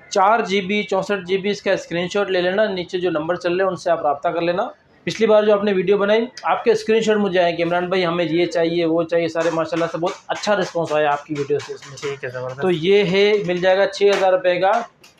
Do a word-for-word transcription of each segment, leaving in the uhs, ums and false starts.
चार G B चौंसठ G B इसका स्क्रीनशॉट ले लेना, नीचे जो नंबर चल रहे हैं उनसे आप रब्ता कर लेना। पिछली बार जो आपने वीडियो बनाई आपके स्क्रीनशॉट मुझे आए कि इमरान भाई हमें ये चाहिए वो चाहिए, सारे माशाल्लाह से बहुत अच्छा रिस्पांस आया आपकी वीडियो से इसमें। ठीक है ज़बरदस्त। तो ये है मिल जाएगा छः हज़ार रुपये का,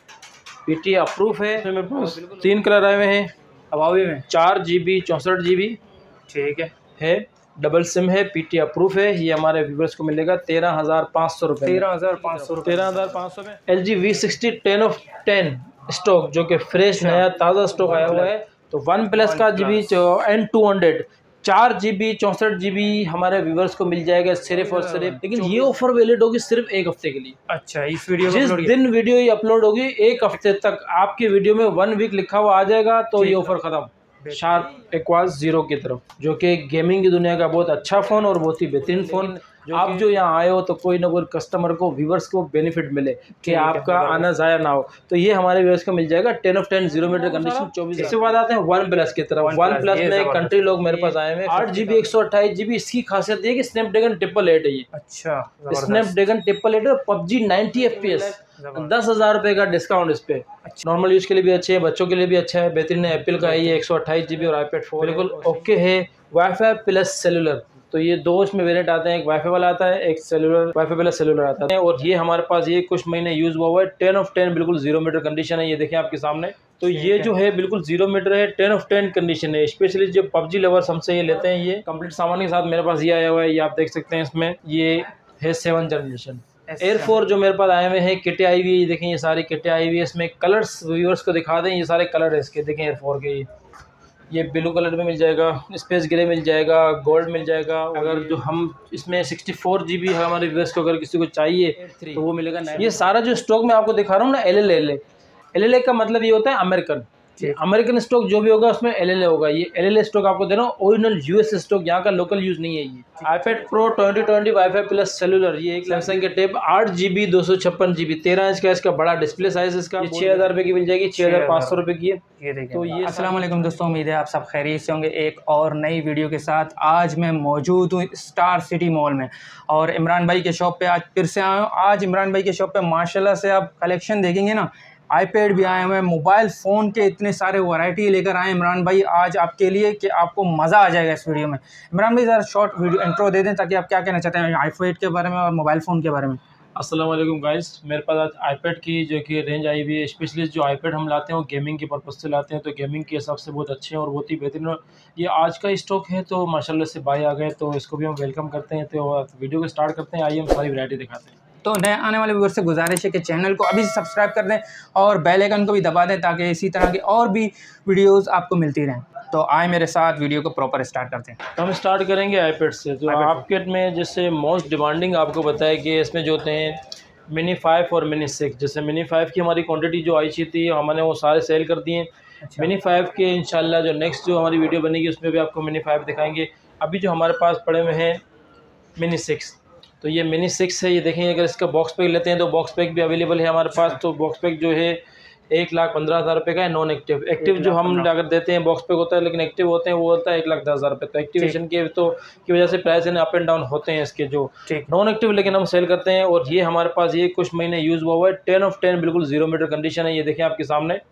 पीटी अप्रूव है, मेरे पास तीन कलर आए हुए हैं हवावी में, चार जी बी चौंसठ जी बी ठीक है है, डबल सिम है, पीटी अप्रूव है। ये हमारे व्यूवर्स को मिलेगा तेरह हज़ार पाँच सौ रुपये तेरह हज़ार पाँच सौ रुपये तेरह हज़ार पाँच सौ में L G V sixty ten of ten stock जो कि फ्रेश नया ताज़ा स्टॉक आया हुआ है। तो वन प्लस का G B N two hundred चार जी बी चौंसठ जी बी हमारे व्यूवर्स को मिल जाएगा सिर्फ और सिर्फ, लेकिन ये ऑफर वैलिड होगी सिर्फ एक हफ्ते के लिए। अच्छा, इस वीडियो जिस दिन वीडियो ये अपलोड होगी एक हफ्ते तक आपकी वीडियो में वन वीक लिखा हुआ आ जाएगा तो ये ऑफर खत्म। शार्प एक्वास जीरो की तरफ, जो कि गेमिंग की दुनिया का बहुत अच्छा फ़ोन और बहुत ही बेहतरीन फ़ोन। आप जो यहाँ आए हो तो कोई ना कोई कस्टमर को व्यूवर्स को बेनिफिट मिले कि आपका आना ज़ाया ना हो, तो ये हमारे व्यूवर्स को मिल जाएगा ten of ten zero meter condition चौबीस। इसके बाद आते हैं वन प्लस की तरफ। वन प्लस में कंट्री लोग मेरे पास आए हैं, आठ जी बी एक सौ अट्ठाईस जी बी इसकी खासियत है कि स्नैपड्रैगन ट्रिपल एट है ये। अच्छा, स्नैपड्रैगन ट्रिपल एट और PUBG ninety F P S, दस हज़ार रुपये का डिस्काउंट इस पे। नॉर्मल यूज़ के लिए भी अच्छे है, बच्चों के लिए भी अच्छा है, बेहतरीन है। एप्पल का है ये एक सौ अट्ठाईस जी बी और आईपैड फोर बिल्कुल ओके है। वाईफाई प्लस सेलुलर, तो ये दो इसमें वेरिएंट आते हैं, एक वाईफाई वाला आता है, एक सेलुलर वाईफाई प्लस सेलुलर आता है। और ये हमारे पास ये कुछ महीने यूज़ हुआ हुआ है, टेन ऑफ टेन बिल्कुल जीरो मीटर कंडीशन है, ये देखें आपके सामने। तो ये जो है बिल्कुल जीरो मीटर है, टेन ऑफ टेन कंडीशन है। स्पेशली जो पबजी लवर्स हमसे ये लेते हैं, ये कंप्लीट सामान के साथ मेरे पास ये आया हुआ है, ये आप देख सकते हैं। इसमें ये है सेवन जनरेशन एयर फोर जो मेरे पास आए हुए हैं, किटें आई हुई है, देखें ये सारी किटें आई हुई है। इसमें कलर्स व्यूअर्स को दिखा दें, ये सारे कलर है इसके, देखें एयर फोर के। ये ये ब्लू कलर में मिल जाएगा, स्पेस ग्रे मिल जाएगा, गोल्ड मिल जाएगा। अगर जो हम इसमें सिक्सटी फोर जी बी है हमारे व्यूअर्स को अगर किसी को चाहिए तो वो मिलेगा। ये सारा जो स्टॉक मैं आपको दिखा रहा हूँ ना, L L L L L A का मतलब ये होता है अमेरिकन। अमेरिकन स्टॉक जो भी होगा उसमें एल एल ए होगा। ये एल एल ए स्टॉक आपको दे रहा हूँ, ओरिजिनल यूएस स्टॉक, यहाँ का लोकल यूज नहीं है। ये iPad pro twenty twenty wifi plus cellular, ये एक सैमसंग के टेप आठ जी बी दो सौ छप्पन जी बी तेरह इंच का इसका बड़ा डिस्प्ले साइज इसका। छः हज़ार रुपये की मिल जाएगी, छः हज़ार पाँच सौ रुपये की है। ये देखिए। तो ये अस्सलाम वालेकुम दोस्तों, उम्मीद है आप सब खैरियत से होंगे। एक और नई वीडियो के साथ आज मैं मौजूद हूँ स्टार सिटी मॉल में और इमरान भाई के शॉप पे आज फिर से आया हूँ। आज इमरान भाई के शॉप पे माशाल्लाह से आप कलेक्शन देखेंगे ना, आईपैड भी आए हुए हैं, मोबाइल फ़ोन के इतने सारे वैरायटी लेकर आए इमरान भाई आज आपके लिए कि आपको मज़ा आ जाएगा इस वीडियो में। इमरान भाई ज़रा शॉर्ट वीडियो इंट्रो दे दें ताकि आप क्या कहना चाहते हैं आईपैड के बारे में और मोबाइल फ़ोन के बारे में। अस्सलाम वालेकुम गाइस, मेरे पास आज आईपैड की जो कि रेंज आई हुई है। स्पेशली जो आईपैड हम लाते हैं वो गेमिंग के पर्पज़ से लाते हैं, तो गेमिंग के हिसाब से बहुत अच्छे हैं और बहुत ही बेहतरीन। ये आज का स्टॉक है तो माशाल्लाह से भाई आ गए, तो इसको भी हम वेलकम करते हैं। तो वीडियो को स्टार्ट करते हैं, आइए हम सारी वैरायटी दिखाते हैं। तो नए आने वाले व्यूअर्स से गुजारिश है कि चैनल को अभी से सब्सक्राइब कर दें और बेल आइकन को भी दबा दें ताकि इसी तरह की और भी वीडियोस आपको मिलती रहें। तो आए मेरे साथ वीडियो को प्रॉपर स्टार्ट करते हैं। तो हम स्टार्ट करेंगे आईपैड से। तो आपके में जैसे मोस्ट डिमांडिंग आपको बताया कि इसमें जो होते हैं मिनी फाइव और मिनी सिक्स। जैसे मिनी फाइव की हमारी क्वान्टिटी जो आई थी हमने वो सारे सेल कर दिए। अच्छा। मिनी फाइव के इंशाल्लाह जो नेक्स्ट जो हमारी वीडियो बनेगी उसमें भी आपको मिनी फाइव दिखाएंगे। अभी जो हमारे पास पड़े हुए हैं मिनी सिक्स, तो ये मिनी सिक्स है। ये देखें, अगर इसका बॉक्स पैक लेते हैं तो बॉक्स पैक भी अवेलेबल है हमारे पास। तो बॉक्स पैक जो है एक लाख पंद्रह हज़ार रुपये का है। नॉन एक्टिव एक्टिव जो हम अगर देते हैं बॉक्स पैक होता है, लेकिन एक्टिव होते हैं वो होता है एक लाख दस हज़ार रुपये। तो एक्टिवेशन के तो की वजह से प्राइस अप एंड डाउन होते हैं इसके जो नॉन एक्टिव, लेकिन हम सेल करते हैं। और ये हमारे पास ये कुछ महीने यूज़ हुआ हुआ है, टेन ऑफ टेन बिल्कुल जीरो मीटर कंडीशन है। ये देखें आपके सामने,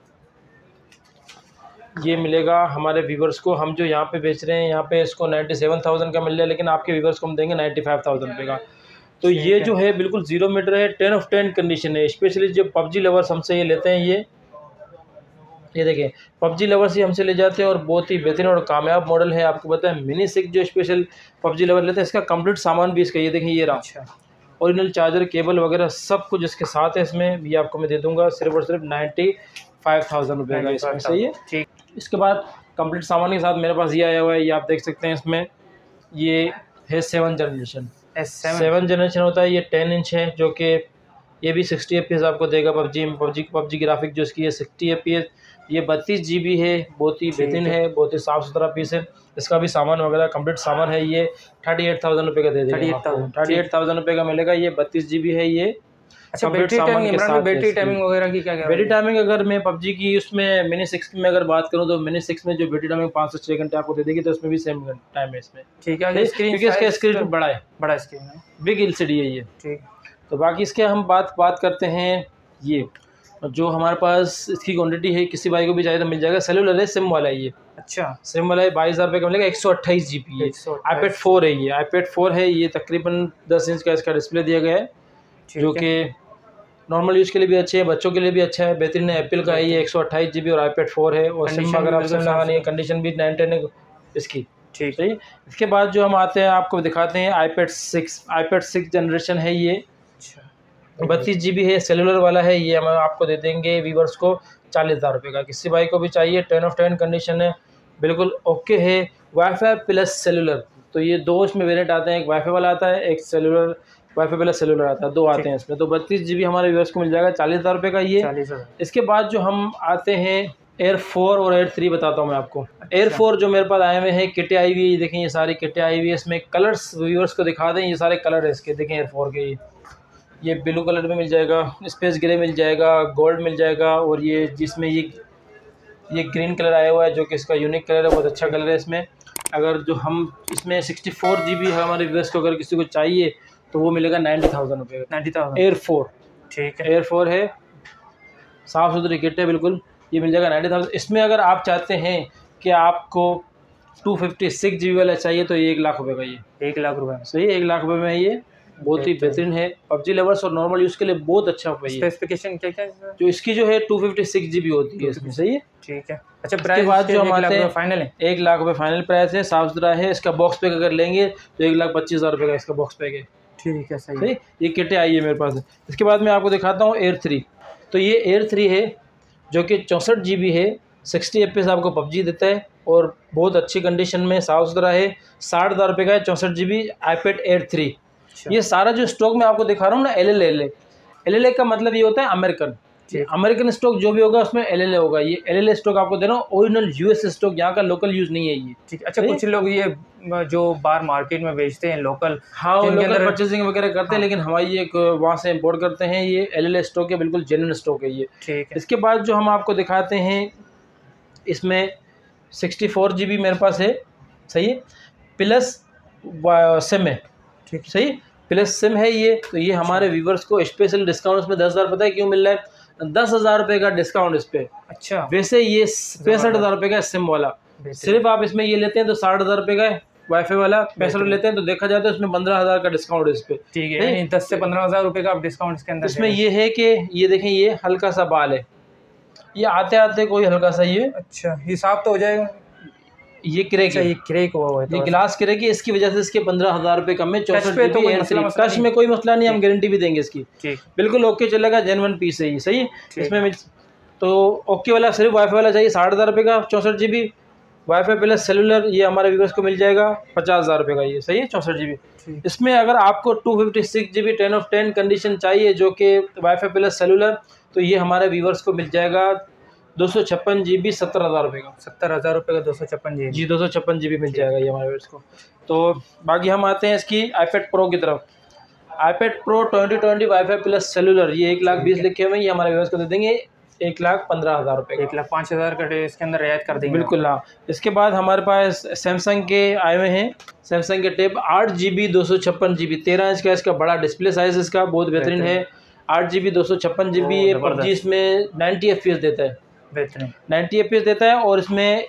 ये मिलेगा हमारे व्यूवर्स को। हम जो यहाँ पे बेच रहे हैं यहाँ पे इसको नाइन्टी सेवन थाउजेंड का मिल रहा है, लेकिन आपके व्यूवर्स को हम देंगे नाइन्टी फाइव थाउजेंड रुपये का। तो ये जो है बिल्कुल जीरो मीटर है, टेन ऑफ टेन कंडीशन है। स्पेशली जो पबजी लवर्स हमसे ये लेते हैं, ये ये देखें पबजी लवर्स ही हमसे ले जाते हैं और बहुत ही बेहतरीन और कामयाब मॉडल है। आपको पता है मिनी सिक्स जो स्पेशल पबजी लवर लेते हैं, इसका कंप्लीट सामान भी इसका ये देखें, ये रहा ओरिजिनल चार्जर केबल वगैरह सब कुछ इसके साथ है। इसमें भी आपको मैं दे दूंगा सिर्फ और सिर्फ नाइन्टी फाइव थाउजेंड रुपये का इसमें से ये। ठीक, इसके बाद कंप्लीट सामान के साथ मेरे पास ये आया हुआ है, ये आप देख सकते हैं। इसमें ये है सेवन जनरेशन सेवन जनरेशन होता है। ये टेन इंच है जो कि ये भी सिक्सटी एफ पी एस आपको देगा। पबजी पबजी पबजी ग्राफिक जो इसकी है सिक्सटी एफ पी एस। ये बत्तीस जी बी है, बहुत ही बेहतरीन है, बहुत ही साफ़ सुथरा पीस है। इसका भी सामान वगैरह कंप्लीट सामान है। ये थर्टी एट थाउजेंड रुपये का दे देगा, थर्टी एट थाउजेंड रुपये का मिलेगा। ये बत्तीस जी बी है ये। अच्छा, बैटरी टाइमिंग बैटरी टाइमिंग वगैरह की क्या क्या बैटरी टाइमिंग अगर मैं पबजी की उसमें मिनी सिक्स में अगर बात करूं तो मिनी सिक्स में जो बैटरी टाइमिंग पाँच से छः घंटे आपको दे देगी, तो उसमें भी सेम टाइम है इसमें। ठीक है, क्योंकि इसका स्क्रीन बड़ा है, बड़ा स्क्रीन है, बिग एल सी डी है ये। ठीक। तो बाकी इसके हम बात बात करते हैं। ये जो हमारे पास इसकी क्वांटिटी है, किसी भाई को भी चाहिए तो मिल जाएगा। सेलुलर है, सिम वाला है ये। अच्छा, सिम वाला है, बाईस हज़ार रुपये का मिलेगा। एक सौ अट्ठाईस जी बी है, आईपैड फोर है ये। आईपैड फोर है ये, तकरीबन दस इंच का इसका डिस्प्ले दिया गया है, जो कि नॉर्मल यूज़ के लिए भी अच्छे है, बच्चों के लिए भी अच्छा है, बेहतरीन है। एप्पल का है ये, एक सौ अट्ठाईस जी बी और आईपैड फोर है। और सिम अगर आप सिम लगानी है, कंडीशन भी नाइन टेन है इसकी। ठीक है। इसके बाद जो हम आते हैं, आपको दिखाते हैं iPad six. IPad six generation है ये, बत्तीस जी बी है, सेलुलर वाला है ये। हम आपको दे देंगे वीवर्स को चालीस हज़ार रुपये का। किसी भाई को भी चाहिए, टेन ऑफ टेन कंडीशन है, बिल्कुल ओके है। वाईफाई प्लस सेलुलर, तो ये दो इसमें वेरिएंट आते हैं, एक वाईफाई वाला आता है, एक सेलुलर, वाईफाई प्लस सेलुलर आता है, दो आते हैं इसमें। तो बत्तीस जी बी हमारे वीवर्स को मिल जाएगा चालीस हज़ार रुपये का ये। इसके बाद जो हम आते हैं एयर फोर और एयर थ्री बताता हूँ मैं आपको। एयर फोर जो मेरे पास आए हुए हैं, किटें आई हुई है, देखें ये सारी किटें आई हुई है। इसमें कलर्स व्यूअर्स को दिखा दें, ये सारे कलर है इसके, देखें एयर फोर के। ये ये ब्लू कलर में मिल जाएगा, स्पेस ग्रे मिल जाएगा, गोल्ड मिल जाएगा, और ये जिसमें ये ये ग्रीन कलर आया हुआ है, जो कि इसका यूनिक कलर है, बहुत अच्छा कलर है इसमें। अगर जो हम इसमें सिक्सटी फोर जी बी है हमारे व्यूअर्स को, अगर किसी को चाहिए तो वो मिलेगा नाइन्टी थाउजेंड रुपये का। नाइन्टी थाउजेंड एयर फोर, ठीक है, एयर फोर है, साफ़ सुथरी किट है बिल्कुल, ये मिल जाएगा नाइन्टी थाउजेंड। इसमें अगर आप चाहते हैं कि आपको two fifty six G B वाला चाहिए तो ये एक लाख रुपए का, ये एक लाख रुपए सही, एक लाख रुपए में ये बहुत ही बेहतरीन है। पबजी लवर्स और नॉर्मल यूज़ के लिए बहुत अच्छा है। स्पेसिफिकेशन क्या क्या है? जो इसकी जो है two fifty six G B होती है इसमें, सही है, ठीक है। अच्छा, प्राइस के बाद जो हम आते हैं फाइनल है, एक लाख रुपये फाइनल प्राइस है, साफ सुथरा है। इसका बॉक्स पैक अगर लेंगे तो एक लाख पच्चीस हज़ार रुपये का इसका बॉक्स पैक है, ठीक है, सही। ये किटें आई है मेरे पास। इसके बाद मैं आपको दिखाता हूँ एयर थ्री। तो ये एयर थ्री है जो कि चौंसठ जी बी है, सिक्सटी एफ पी एस आपको पबजी देता है, और बहुत अच्छी कंडीशन में साफ़ सुथरा है। साठ हज़ार रुपये का है, चौंसठ G B iPad air three. ये सारा जो स्टॉक मैं आपको दिखा रहा हूँ ना, L L L L L A का मतलब ये होता है अमेरिकन। अमेरिकन स्टॉक जो भी होगा उसमें एल एल ए होगा। ये एल एल ए स्टॉक आपको दे रहा हूँ, ओरिजिनल यूएस स्टॉक, यहाँ का लोकल यूज़ नहीं है ये, ठीक। अच्छा, कुछ लोग ये जो बाहर मार्केट में बेचते हैं लोकल, हाँ, लोकल परचेसिंग वगैरह करते हैं, लेकिन हमारी एक वहाँ से इम्पोर्ट करते हैं। ये एल एल ए स्टॉक है, बिल्कुल जेन्युइन स्टॉक है ये, ठीक है। इसके बाद जो हम आपको दिखाते हैं, इसमें सिक्सटी फोर जी बी मेरे पास है, सही है, प्लस सिम है, ठीक, सही, प्लस सिम है ये। तो ये हमारे व्यूवर्स को स्पेशल डिस्काउंट इसमें दस हज़ार, पता है क्यों मिल रहा है? दस हज़ार रुपये का डिस्काउंट इस पर। अच्छा, वैसे ये पैंसठ हज़ार रुपये का सिम वाला, सिर्फ आप इसमें ये लेते हैं तो साठ हज़ार रुपये का वाईफाई वाला, पैंसठ लेते हैं तो देखा जाए तो इसमें पंद्रह हज़ार का डिस्काउंट इस पर, ठीक है, दस से पंद्रह हज़ार रुपये का आप डिस्काउंट इसके अंदर। इसमें ये है कि ये देखें, ये हल्का सा बाल है, ये आते आते कोई हल्का सा ये, अच्छा, ये साफ तो हो जाएगा। ये क्रेक है, ये क्रेक हुआ है, ये ग्लास क्रेक है, इसकी वजह से इसके पंद्रह हज़ार रुपये कम है। चौसठ पे तो टच में कोई मसला नहीं, हम गारंटी भी देंगे इसकी, बिल्कुल ओके चलेगा, जेन्युइन पीस है ये, सही। इसमें तो ओके वाला सिर्फ वाईफाई वाला चाहिए, साठ हज़ार रुपये का, चौंसठ G B wifi plus cellular, ये हमारे व्यूअर्स को मिल जाएगा पचास हज़ार रुपये का, ये सही है, चौंसठ जी बी। इसमें अगर आपको two fifty six G B ten of ten condition चाहिए, जो कि वाईफाई प्लस सेलुलर, तो ये हमारे व्यूअर्स को मिल जाएगा दो सौ छप्पन जी बी सत्तर हज़ार रुपये का, सत्तर हज़ार रुपये का दो सौ छप्पन जी जी दो सौ छप्पन जी बी मिल जाएगा ये हमारे व्यूअर्स को। तो बाकी हम आते हैं इसकी आईपैड प्रो की तरफ। IPad pro twenty twenty wifi plus cellular, ये एक लाख बीस लिखे हुए हैं, ये हमारे व्यूअर्स को दे देंगे एक लाख पंद्रह हज़ार रुपये, एक लाख पाँच हज़ार का इसके अंदर रियायत कर देंगे, बिल्कुल। हाँ, इसके बाद हमारे पास सैमसंग के आए हुए हैं, सैमसंग के टेब आठ जी बी दो सौ छप्पन जी बी तेरह इंच का इसका बड़ा डिस्प्ले साइज़ इसका, बहुत बेहतरीन है। आठ जी बी दो सौ छप्पन जी बी ये पबजी इसमें नाइन्टी एफ पी एस देता है, बेहतरीन नाइन्टी एफ पी एस देता है। और इसमें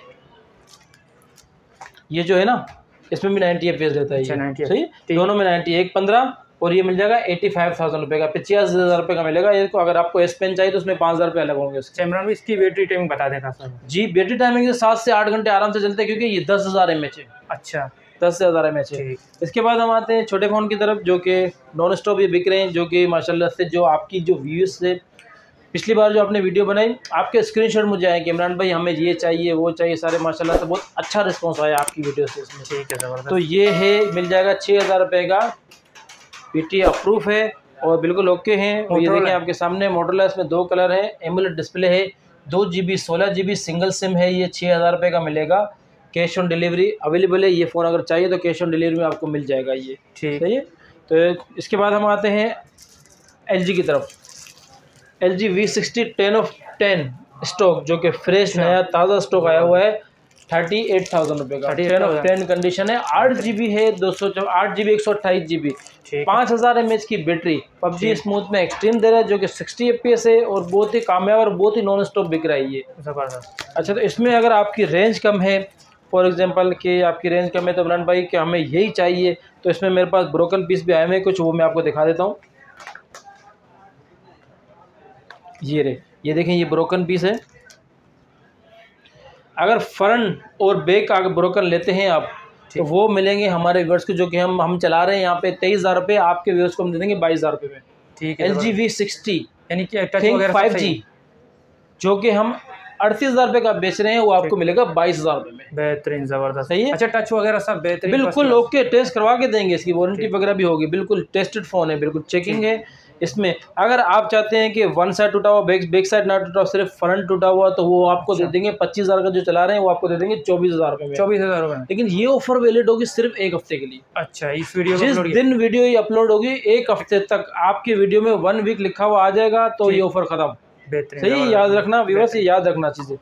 ये जो है ना, इसमें भी नाइन्टी एफ पी एस देता है, अच्छा, सही, दोनों में नाइन्टी, एक पंद्रह, और ये मिल जाएगा एटी फाइव थाउजेंड रुपये का, पचास हज़ार रुपये का मिलेगा ये। अगर आपको एस पेन चाहिए तो उसमें पाँच हज़ार रुपये अलग होंगे। इमरान भी इसकी बैटरी टाइमिंग बता देना सर। जी, बैटरी टाइमिंग से सात से आठ घंटे आराम से चलते हैं, क्योंकि ये दस हज़ार एम एच है, अच्छा, दस से हज़ार एम एच है। इसके बाद हम आते हैं छोटे फ़ोन की तरफ, जो कि नॉन स्टॉप ये बिक रहे हैं, जो कि माशाल्लाह से जो आपकी जो व्यूज़ से पिछली बार जो आपने वीडियो बनाई, आपके स्क्रीनशॉट मुझे आए कि इमरान भाई हमें ये चाहिए वो चाहिए, सारे माशाल्लाह से बहुत अच्छा रिस्पांस आया आपकी वीडियो से इसमें, ठीक है, ज़बरदस्त। तो ये है, मिल जाएगा छः हज़ार रुपये का, पीटी अप्रूव है और बिल्कुल ओके हैं। और ये देखें आपके सामने मॉडल है, इसमें दो कलर है, एमुलेट डिस्प्ले है, दो जी बी सोलह जी बी सिंगल सिम है, ये छः हज़ार रुपये का मिलेगा। कैश ऑन डिलीवरी अवेलेबल है, ये फ़ोन अगर चाहिए तो कैश ऑन डिलीवरी में आपको मिल जाएगा ये, ठीक है। तो इसके बाद हम आते हैं एल जी की तरफ। L G V sixty ten of ten stock, जो कि फ्रेश नया ताज़ा स्टॉक आया हुआ है, थर्टी एट थाउजेंड रुपये का टेन ऑफ टेन कंडीशन है। आठ जी बी है, दो सौ आठ जी बी एक सौ अट्ठाईस जी बी, पाँच हज़ार एम एच की बैटरी। पबजी स्मूथ में एक्सट्रीम दे रहा है जो कि सिक्सटी एफ पी एस है और बहुत ही कामयाब और बहुत ही नॉन स्टॉप बिक रहा है ये, ज़बरदस्त। अच्छा, तो इसमें अगर आपकी रेंज कम है, फॉर एग्जांपल कि आपकी रेंज कम है तो इमरान भाई कि हमें यही चाहिए, तो इसमें मेरे पास ब्रोकन पीस भी आए हुए हैं कुछ, वो मैं आपको दिखा देता हूँ। ये रे, ये देखें, ये ब्रोकन पीस है। अगर फ्रंट और बैक का अगर ब्रोकन लेते हैं आप तो वो मिलेंगे हमारे व्यूअर्स को, जो कि हम हम चला रहे हैं यहाँ पे तेईस हज़ार रुपये, आपके व्यूअर्स को हम दे देंगे बाईस हज़ार रुपये में। ठीक है। एल जी वी सिक्सटी यानी कि टच फाइव जी जो कि हम अड़तीस हज़ार रुपये का बेच रहे हैं, वो आपको मिलेगा बाईस हज़ार रुपये में। बेहतरीन, ज़बरदस्त, सही है। अच्छा, टच वगैरह सब बेहतरीन, बिल्कुल ओके, टेस्ट करवा के देंगे, इसकी वारंटी वगैरह भी होगी, बिल्कुल टेस्टेड फ़ोन है, बिल्कुल चेकिंग है इसमें। अगर आप चाहते हैं कि वन साइड टूटा हुआ, बैक बैक साइड ना टूटा, सिर्फ फ्रंट टूटा हुआ, तो वो आपको दे देंगे पच्चीस हज़ार का जो चला रहे हैं, वो आपको दे देंगे चौबीस हज़ार रुपये में। चौबीस हज़ार रुपये, लेकिन ये ऑफर वैलिड होगी सिर्फ एक हफ्ते के लिए। अच्छा, इस वीडियो जिस दिन वीडियो ये अपलोड होगी एक हफ्ते तक आपकी वीडियो में वन वीक लिखा हुआ आ जाएगा तो ये ऑफर खत्म। बेहतरीन, सही, याद रखना व्यूअर्स, ये याद रखना चीज़ें।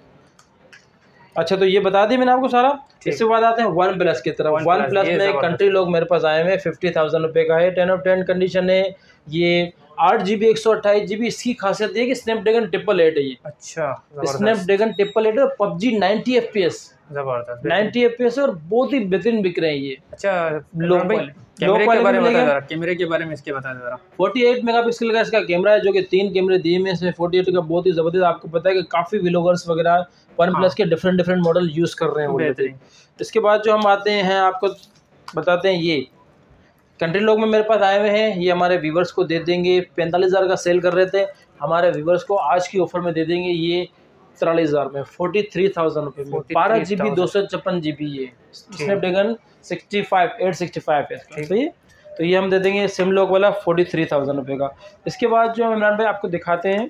अच्छा, तो ये बता दी मैंने आपको सारा। इसके बाद आते हैं वन प्लस की तरफ। वन प्लस में कंट्री लोग मेरे पास आए हुए हैं, फिफ्टी थाउजेंड रुपये का है, टेन ऑफ टेन कंडीशन है। ये आठ जी बी एक सौ अट्ठाईस जी बी, इसकी खासियत है कि स्नैपड्रैगन ट्रिपल एट है ये। अच्छा, स्नैपड्रैगन ट्रिपल एट और PUBG ninety F P S, जबरदस्त, नाइन्टी एफ पी एस और बहुत ही बेहतरीन बिक रहे हैं ये। अच्छा, लो कैमरे के बारे में बता, कैमरे के बारे में इसके बता जरा। अड़तालीस मेगापिक्सल का इसका कैमरा है, जो कि तीन कैमरे दिए में इसमें अड़तालीस का बहुत ही ज़बरदस्त। आपको पता है कि काफ़ी व्लॉगर्स वगैरह वन प्लस के डिफरेंट डिफरेंट मॉडल यूज़ कर रहे हैं। इसके बाद जो हम आते हैं आपको बताते हैं, ये कंट्री लोग में मेरे पास आए हुए हैं, ये हमारे व्यूवर्स को दे देंगे। पैंतालीस हज़ार का सेल कर रहे थे, हमारे व्यूवर्स को आज की ऑफर में दे देंगे ये तिरालीस हज़ार में, फोर्टी थ्री थाउजेंड रुपये में। बारह जी बी दो सौ छप्पन जी बी ये Snapdragon sixty five eight sixty five है, सही है। तो ये हम दे देंगे सिम लॉक वाला फोर्टी थ्री थाउजेंड रुपये का। इसके बाद जो इमरान भाई आपको दिखाते हैं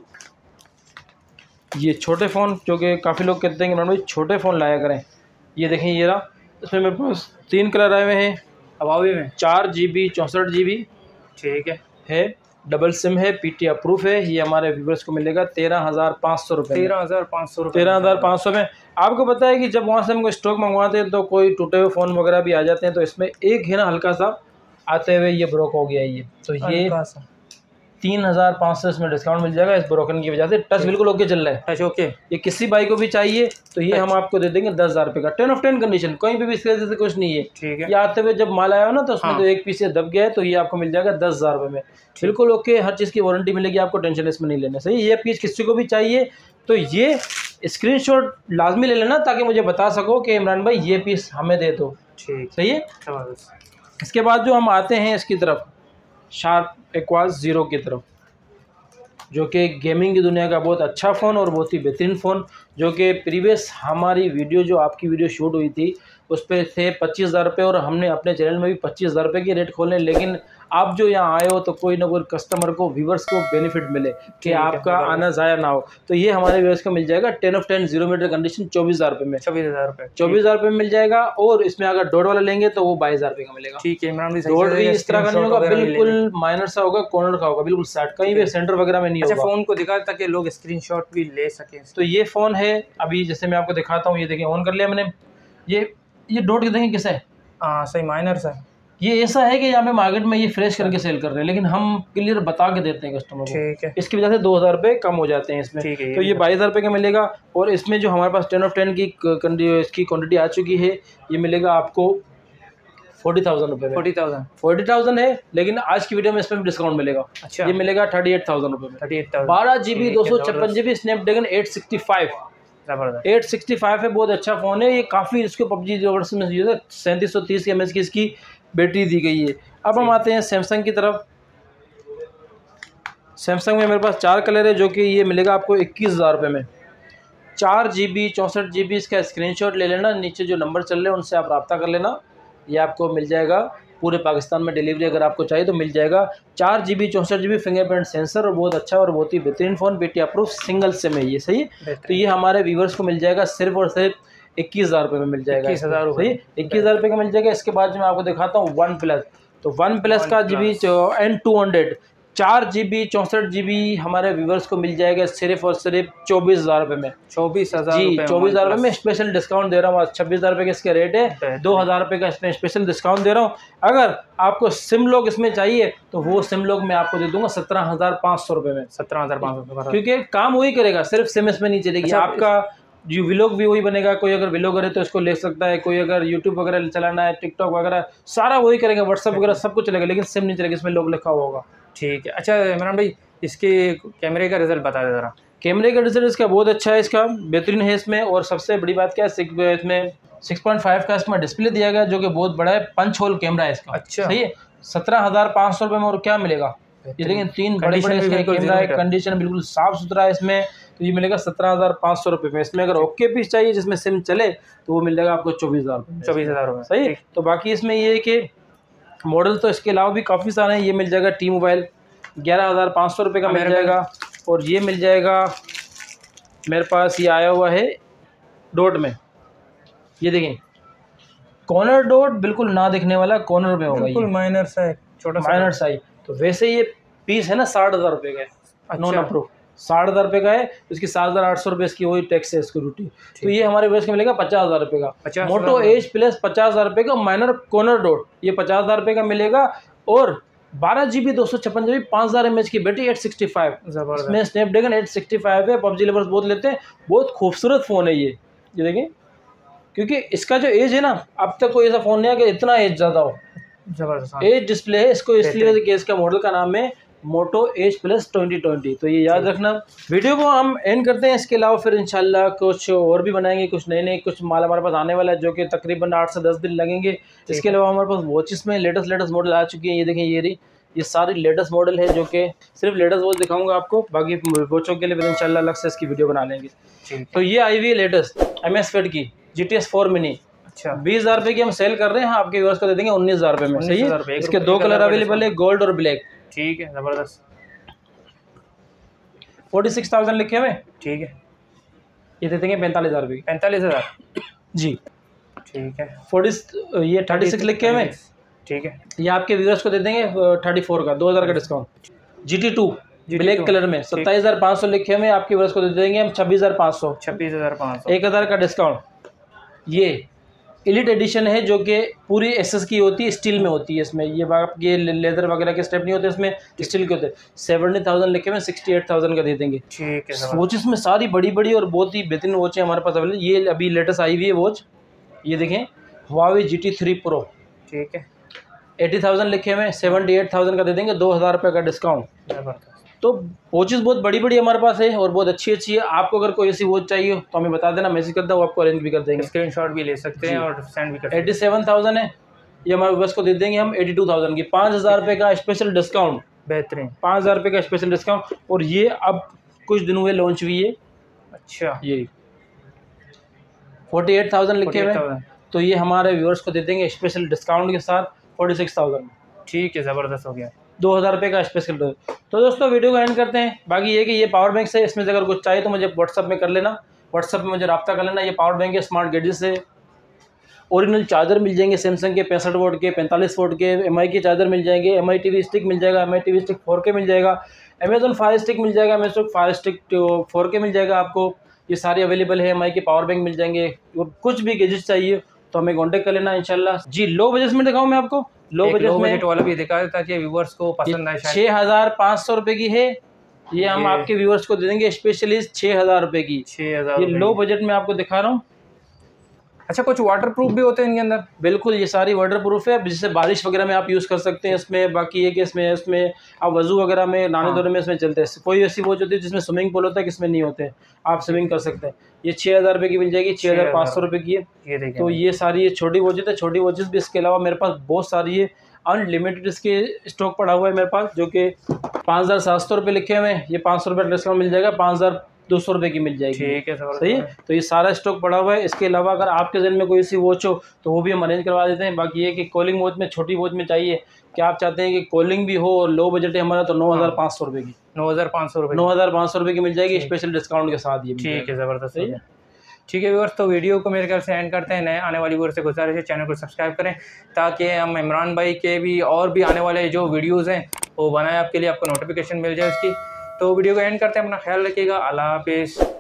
ये छोटे फ़ोन, जो कि काफ़ी लोग कहते हैं कि इमरान भाई छोटे फ़ोन लाया करें। ये देखें, ये रहा, इसमें मेरे पास तीन कलर आए हुए हैं हवावी में, चार जी बी चौंसठ जी बी, ठीक है है डबल सिम है, पी टी अप्रूफ है। ये हमारे व्यूवर्स को मिलेगा तेरह हज़ार पाँच सौ रुपये तेरह हज़ार पाँच सौ रुपये तेरह हज़ार पाँच सौ में। आपको पता है कि जब वहाँ से हम कोई स्टॉक मंगवाते हैं तो कोई टूटे हुए फ़ोन वगैरह भी आ जाते हैं, तो इसमें एक है ना हल्का सा आते हुए ये ब्रोक हो गया ये, तो ये तीन हज़ार पाँच सौ इसमें डिस्काउंट मिल जाएगा इस ब्रोकन की वजह से। टच बिल्कुल ओके चल रहा है, टच ओके। ये किसी भाई को भी चाहिए तो ये हम आपको दे देंगे दस हज़ार रुपये का, टेन ऑफ टेन कंडीशन, कहीं पे भी इसके वजह से कुछ नहीं है, ठीक है। ये आते हुए जब माल आया हो ना तो उसमें हाँ। तो एक पीस से दब गया है, तो ये आपको मिल जाएगा दस हज़ार रुपये में, बिल्कुल ओके। हर चीज़ की वारंटी मिलेगी, आपको टेंशन इसमें नहीं लेना, सही। ये पीस किसी को भी चाहिए तो ये स्क्रीनशॉट लाजमी ले लेना, ताकि मुझे बता सको कि इमरान भाई ये पीस हमें दे दो, ठीक, सही है। इसके बाद जो हम आते हैं इसकी तरफ, शार्प एक्वास ज़ीरो की तरफ, जो कि गेमिंग की दुनिया का बहुत अच्छा फ़ोन और बहुत ही बेहतरीन फ़ोन, जो कि प्रीवियस हमारी वीडियो जो आपकी वीडियो शूट हुई थी उस पर थे पच्चीस हज़ार रुपये, और हमने अपने चैनल में भी पच्चीस हज़ार रुपये के रेट खोले। लेकिन आप जो यहाँ आए हो तो कोई ना कोई कस्टमर को, व्यूवर्स को बेनिफिट मिले कि आपका आना ज़ाया ना हो, तो ये हमारे व्यूवर्स को मिल जाएगा ten of ten zero meter condition चौबीस हज़ार रुपये में, चौबीस हज़ार रुपये चौबीस हज़ार रुपये में मिल जाएगा। और इसमें अगर डॉट वाला लेंगे तो वो बाईस हज़ार रुपये का मिलेगा, ठीक है। इमरान डॉट भी इस तरह का नहीं होगा, बिल्कुल माइनर सा होगा, कॉर्नर का होगा, बिल्कुल साइड, कहीं भी सेंटर वगैरह में नहीं होगा। फ़ोन को दिखा ताकि लोग स्क्रीनशॉट भी ले सकें। तो ये फ़ोन है, अभी जैसे मैं आपको दिखाता हूँ, ये देखिए ऑन कर लिया मैंने। ये ये डॉट देखें किस है, हाँ सही, माइनर सा। ये ऐसा है कि यहाँ पे मार्केट में ये फ्रेश करके सेल कर रहे हैं, लेकिन हम क्लियर बता के देते हैं कस्टमर को, ठीक है। इसकी वजह से दो हज़ार रुपये कम हो जाते हैं इसमें, ठीक है। तो ये बाईस हज़ार रुपये का मिलेगा। और इसमें जो हमारे पास टेन ऑफ टेन की इसकी क्वान्टिटी आ चुकी है, ये मिलेगा आपको फोर्टी थाउजेंड रुपये फोर्टी थाउजेंड फोर्टी थाउजेंड है, लेकिन आज की वीडियो में इसमें भी डिस्काउंट मिलेगा। अच्छा, ये मिलेगा थर्टी एट थाउजेंड रुपये में, थर्टी एट थाउजेंड बारह जी बी दो सौ छप्पन G B Snapdragon eight sixty five जबरदस्त एट सिक्सटी फाइव है, बहुत अच्छा फ़ोन है ये। काफ़ी इसको पबजी जो वर्ष में यूज़ है, सैंतीस सौ तीस एम एच की इसकी बैटरी दी गई है। अब हम आते हैं सैमसंग की तरफ। सैमसंग में मेरे पास चार कलर है, जो कि ये मिलेगा आपको इक्कीस हज़ार रुपये में। चार जी बी चौंसठ जी बी इसका स्क्रीनशॉट ले लेना, नीचे जो नंबर चल रहे हैं उनसे आप रब्ता कर लेना, ये आपको मिल जाएगा। पूरे पाकिस्तान में डिलीवरी अगर आपको चाहिए तो मिल जाएगा। चार जी बी चौंसठ जी बी फिंगरप्रिंट सेंसर और बहुत अच्छा और बहुत ही बेहतरीन phone, P T approve, single SIM है ये, सही है। तो ये हमारे व्यूवर्स को मिल जाएगा सिर्फ और सिर्फ इक्कीस हज़ार रुपये में मिल जाएगा, इक्कीस हज़ार सही, इक्कीस हज़ार रुपये का मिल जाएगा। इसके बाद जो मैं आपको दिखाता हूँ वन प्लस, तो वन प्लस का G B N two hundred चार जी बी चौंसठ जी बी हमारे व्यूवर्स को मिल जाएगा सिर्फ और सिर्फ चौबीस हज़ार रुपये में। चौबीस हज़ार जी चौबीस हज़ार रुपये में स्पेशल डिस्काउंट दे रहा हूँ। आज छब्बीस हज़ार रुपये का इसका रेट है, दो हज़ार रुपये का इसमें स्पेशल डिस्काउंट दे रहा हूँ। अगर आपको सिम लोग इसमें चाहिए तो वो सिम लोग मैं आपको दे दूंगा सत्रह हज़ार पाँच सौ रुपये में। सत्रह हज़ार पाँच सौ क्योंकि काम वही करेगा, सिर्फ सिम इसमें नहीं चलेगी। आपका जो व्लॉग भी वही बनेगा, कोई अगर व्लॉगर है तो इसको ले सकता है, कोई अगर यूट्यूब वगैरह चलाना है, टिकटॉक वगैरह सारा वही करेगा, व्हाट्सअप वगैरह सब कुछ चलेगा, लेकिन सिम नहीं चलेगा, इसमें लोग लिखा हुआ होगा। ठीक है। अच्छा इमरान भाई, इसके कैमरे का रिजल्ट बता दे ज़रा। कैमरे का रिजल्ट इसका बहुत अच्छा है, इसका बेहतरीन है इसमें। और सबसे बड़ी बात क्या है, इसमें सिक्स पॉइंट फाइव का इसमें डिस्प्ले दिया गया जो कि बहुत बड़ा है, पंच होल कैमरा है इसका। अच्छा सही है। सत्रह हज़ार पाँच सौ रुपये में और क्या मिलेगा, ये देखिए तीन बड़े बड़े इसके कैमरा है, कंडीशन बिल्कुल साफ़ सुथरा है इसमें। तो ये मिलेगा सत्रह हज़ार पाँच सौ रुपये में। इसमें अगर ओके पीस चाहिए जिसमें सिम चले तो वो मिल जाएगा आपको चौबीस हज़ार रुपये चौबीस हज़ार रुपये सही। तो बाकी इसमें ये है कि मॉडल तो इसके अलावा भी काफ़ी सारे हैं। ये मिल जाएगा टी मोबाइल ग्यारह हज़ार पाँच सौ रुपये का मिल जाएगा। और ये मिल जाएगा मेरे पास, ये आया हुआ है डॉट में, ये देखें कॉर्नर डॉट, बिल्कुल ना दिखने वाला कॉर्नर में होगा, बिल्कुल माइनर सा है, छोटा माइनर साइज। तो वैसे ये पीस है ना साठ हज़ार रुपये का है, नॉन अप्रूव साठ हज़ार रुपये का है। इसकी सात हज़ार आठ सौ रुपये इसकी वही टैक्स है इसकी ड्यूटी। तो ये हमारे वेस्ट में मिलेगा पचास हज़ार रुपये का। मोटो एज प्लस पचास हज़ार रुपये का माइनर कॉर्नर डॉट, ये पचास हज़ार रुपये का मिलेगा। और बारह जी बी दो सौ छप्पन जी बी पाँच हज़ार एम एच की बैटरी, एट सिक्सटी फाइव इसमें स्नैपड्रैगन एट सिक्सटी फाइव है। पबजी लवर्स बहुत लेते हैं, बहुत खूबसूरत फ़ोन है ये। ये देखें, क्योंकि इसका जो एज है ना, अब तक कोई ऐसा फ़ोन नहीं है कि इतना एज ज़्यादा हो। जबरदस्त एज डिस्प्ले है इसको, इसलिए कि इसका मॉडल का नाम है Moto edge plus twenty twenty. तो ये याद रखना। वीडियो को हम एंड करते हैं, इसके अलावा फिर इंशाल्लाह कुछ और भी बनाएंगे, कुछ नए नए कुछ माल हमारे पास आने वाला है जो कि तकरीबन आठ से दस दिन लगेंगे। इसके अलावा हमारे पास वॉचेस में लेटेस्ट लेटेस्ट मॉडल आ चुकी हैं। ये देखें, ये रही, ये सारी लेटेस्ट मॉडल है जो कि सिर्फ लेटेस्ट वॉच दिखाऊंगा आपको, बाकी वॉचों के लिए फिर इंशाल्लाह अलग से इसकी वीडियो बना लेंगे। तो ये आई हुई है लेटेस्ट एम एस फेड की G T S four mini. अच्छा, बीस हज़ार रुपये की हम सेल कर रहे हैं, आपके व्यूअर्स को दे देंगे उन्नीस हज़ार रुपये में। सही है। इसके दो कलर अवेलेबल है, गोल्ड और ब्लैक। ठीक है, ज़बरदस्त। फोर्टी सिक्स थाउजेंड लिखे हुए। ठीक है, ये दे देंगे पैंतालीस हज़ार रुपये। पैंतालीस हज़ार जी ठीक है। फोर्टी ये थर्टी सिक्स लिखे हुए। ठीक है, ये आपके व्यूअर्स को दे देंगे थर्टी फोर का, दो हज़ार का discount. G T two black colour में सत्ताईस हज़ार पाँच सौ लिखे हुए, आपके व्यूअर्स को दे देंगे हम छब्बीस हज़ार पाँच सौ। छब्बीस हज़ार पाँच सौ, एक हज़ार का डिस्काउंट। ये एलिट एडिशन है जो कि पूरी एसएस की होती है, स्टील में होती है। इसमें ये ये लेदर वगैरह के स्टेप नहीं होते, इसमें स्टील के होते हैं। सेवेंटी थाउजेंड लिखे हुए, सिक्सटी एट थाउजेंड का दे देंगे। ठीक है। वॉच इसमें सारी बड़ी बड़ी और बहुत ही बेहतरीन वॉच है हमारे पास अवेलेबल। ये अभी लेटेस्ट आई हुई है वॉच, ये देखें Huawei G T three pro. ठीक है, एटी थाउजेंड लिखे हुए, सेवेंटी एट थाउजेंड का दे देंगे, दो हज़ार रुपये का डिस्काउंट। तो वॉचेस बहुत बड़ी बड़ी हमारे पास है और बहुत अच्छी अच्छी है। आपको अगर कोई ऐसी वॉच चाहिए तो हमें बता देना, मैसेज करता हूँ, आपको अरेंज भी कर देंगे, स्क्रीनशॉट भी ले सकते हैं और सेंड भी कर सकते हैं। एटी सेवन थाउजेंड है, ये हमारे बस को दे देंगे हम एटी टू थाउजेंड की, पाँच हज़ार रुपये का स्पेशल डिस्काउंट। बेहतरीन, पाँच हज़ार रुपये का स्पेशल डिस्काउंट। और ये अब कुछ दिन हुए लॉन्च हुई है। अच्छा, ये फोर्टी एट थाउजेंड लिखे हुए, तो ये हमारे व्यूअर्स को दे देंगे स्पेशल डिस्काउंट के साथ फोर्टी सिक्स थाउजेंड। ठीक है, ज़बरदस्त हो गया, दो हज़ार रुपये का स्पेशल। तो दोस्तों वीडियो को एंड करते हैं। बाकी ये कि ये पावर बैंक से, इसमें से अगर कुछ चाहिए तो मुझे व्हाट्सअप में कर लेना, व्हाट्सअप में मुझे रब्ता कर लेना। ये पावर बैंक है स्मार्ट गैजेट से। ओरिजिनल चार्जर मिल जाएंगे सैमसंग के पैंसठ वोट के, पैंतालीस वोट के। एम आई के चार्जर मिल जाएंगे, M I T V stick मिल जाएगा, M I T V stick four K मिल जाएगा, अमेजोन फायर स्टिक मिल जाएगा, Amazon fire stick four K मिल जाएगा आपको। ये सारे अवेलेबल है। एम आई के पावर बैंक मिल जाएंगे। और कुछ भी गैजेट चाहिए तो हमें कॉन्टेक्ट कर लेना इंशाल्लाह। जी लो बजट में दिखाऊँ मैं आपको, लो बजट में बजट वाला भी दिखा ताकि व्यूअर्स को पसंद आए। छः हज़ार पाँच सौ रुपये की है ये, हम आपके व्यूअर्स को दे देंगे स्पेशली छः हज़ार रुपये की। छः हज़ार ये लो बजट में आपको दिखा रहा हूँ। अच्छा, कुछ वाटर प्रूफ भी होते हैं इनके अंदर? बिल्कुल, ये सारी वाटर प्रूफ है, जिससे बारिश वगैरह में आप यूज़ कर सकते हैं इसमें। बाकी ये कि इसमें इसमें आप वजू वगैरह में, नहाने धोने में इसमें चलते हैं। कोई ऐसी वॉच होती है जिसमें स्विमिंग पूल होता है, किसमें नहीं होते, आप स्विमिंग कर सकते हैं। ये छः हज़ार रुपये की मिल जाएगी, छः हज़ार पाँच सौ रुपये की है। ये तो ये सारी ये छोटी वॉचेस है, छोटी वॉचेस भी। इसके अलावा मेरे पास बहुत सारी है, अनलिमिटेड इसके स्टॉक पड़ा हुआ है मेरे पास, जो कि पाँच हज़ार सात सौ रुपये लिखे हुए हैं। ये पाँच सौ रुपये डिस्काउंट मिल जाएगा, पाँच हज़ार दो सौ रुपये की मिल जाएगी। ठीक है, सही है। तो ये सारा स्टॉक पड़ा हुआ है। इसके अलावा अगर आपके जहन में कोई सी वॉच हो तो वो भी हम अरेंज करवा देते हैं। बाकी ये कि कॉलिंग वॉच में, छोटी वॉच में चाहिए कि आप चाहते हैं कि कॉलिंग भी हो और लो बजट है हमारा, तो नौ हज़ार पाँच सौ रुपये की, नौ हज़ार पाँच सौ रुपये नौ हज़ार पाँच सौ रुपये की मिल जाएगी स्पेशल डिस्काउंट के साथ। ये ठीक है, ज़बरदस्त। ठीक है व्यूअर्स, तो वीडियो को मेरे ख्याल से एंड करते हैं। नए आने वाली व्यूअर्स से गुजारिश है चैनल को सब्सक्राइब करें ताकि हम इमरान भाई के भी और भी आने वाले जो वीडियोज़ हैं वो बनाए आपके लिए, आपको नोटिफिकेशन मिल जाए उसकी। तो वीडियो को एंड करते हैं, अपना ख्याल रखिएगा। अल्लाह हाफिज़।